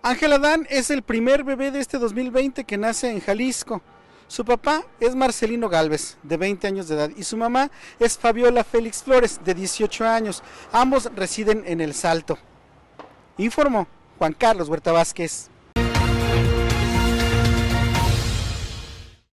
Ángel Adán es el primer bebé de este 2020 que nace en Jalisco. Su papá es Marcelino Galvez, de 20 años de edad, y su mamá es Fabiola Félix Flores, de 18 años. Ambos residen en El Salto. Informó Juan Carlos Huerta Vázquez.